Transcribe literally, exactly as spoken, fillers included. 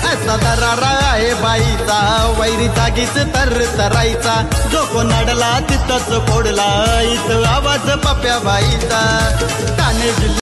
असा दरारा आहे बाईचा, वैरी जागीच तर तरायचा, जो कोण अडला तिथंच फोडला, इथं आवाज पप्प्या बाईचा. ठाणे जिल्ह्यात